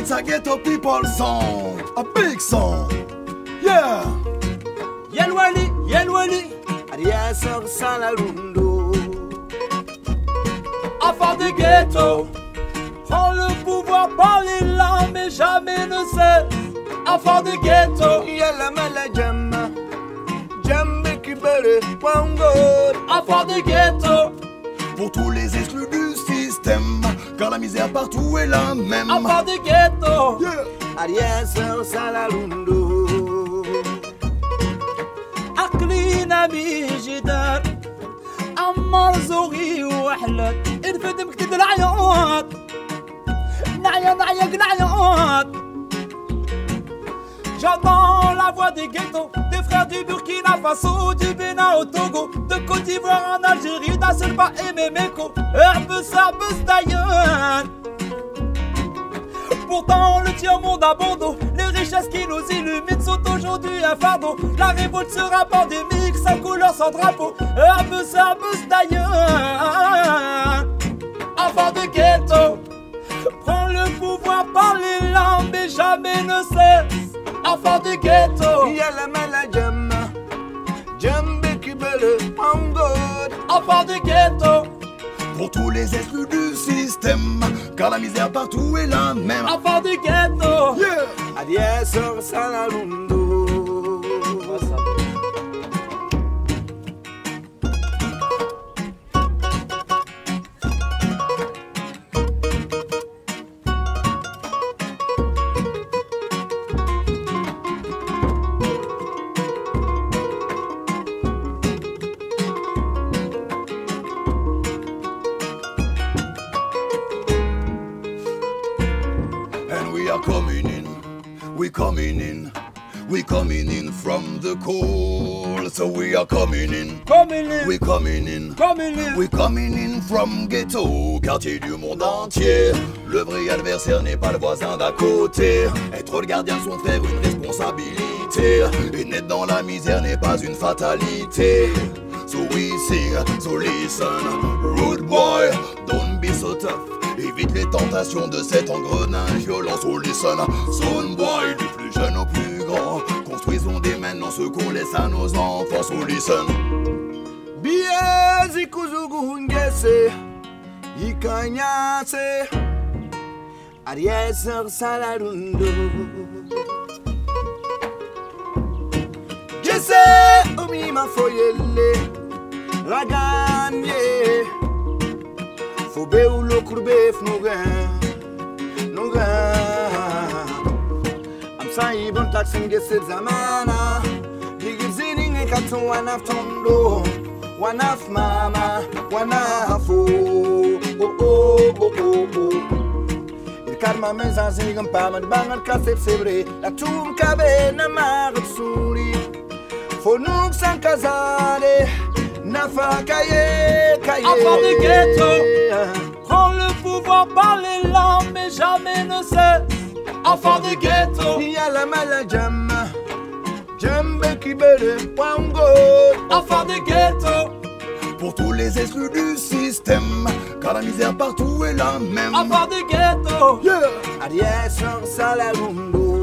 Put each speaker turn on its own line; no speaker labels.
it's a ghetto people song, a big song. Yeah.
Yelwali, Yelwali,
Arias Salarundo.
Enfant de ghetto, prends le pouvoir par les larmes mais jamais ne cesse. Enfant de ghetto,
Yala Malajama, Jambe Kibere, Wango.
enfant de ghetto,
Pour tous les exclus du système, car la misère partout est la même.
enfant de ghetto,
Yeah.
Arias Salarundo.
عقلينا بيجدار عمر زوري وحلت انفدم كتد العياط نعيا نعيا نعيات. J'entends la voix des ghettos, des frères du Burkina Faso, du Bénin au Togo, de Côte d'Ivoire en Algérie, d'un seul pas aimé Meko, Herbus d'ailleurs. Pourtant le tiers-monde a bon dos, les richesses qui nous illuminent sont aujourd'hui un fardeau. La révolte sera pandémique, sans couleur, sans drapeau, Herbus d'ailleurs. Enfant de ghetto, prends le pouvoir par les larmes mais jamais ne cesse. Enfant de ghetto,
Yala Malajama, Jambe Kibere, Wango.
enfant de ghetto,
Pour tous les exclus du système, car la misère partout est la même.
enfant de ghetto.
Yeah.
Arias Salarundo.
And we are coming in, we coming in, we coming in from the cold. So we are coming in, we coming in, we coming in from ghetto, quartier du monde entier. Le vrai adversaire n'est pas le voisin d'à côté. Être le gardien de son frère, une responsabilité. Et naître dans la misère n'est pas une fatalité. So we sing, so listen, rude boy, don't be so tough. Évite les tentations de cet engrenage violent. So listen, son boy, du plus jeune au plus grand. Construisons dès maintenant ce qu'on laisse à nos enfants. So listen.
Biezi kuzugu ngese, Ikanyase, Arias Salarundo. Jesse, Omi Mafoyele, Raganye, Fobe ou lo kurbe fnugan, I'm saying, bon taxing gese zamana, Digizini Katon one of Tondo. One of mama, one of oh. Il calme mes anzigs en pas de bangan cassé c'est vrai. La toum cabe na marsuri. Faut nous sans casale. Na fa kaye kaye.
Enfant de ghetto, prends le pouvoir par les larmes mais jamais ne cesse. Enfant de ghetto,
Yala malajama. Jambe kibere wango.
enfant de ghetto,
Pour tous les exclus du système, car la misère partout est la même.
enfant de ghetto,
Yeah.
Arias Salarundo.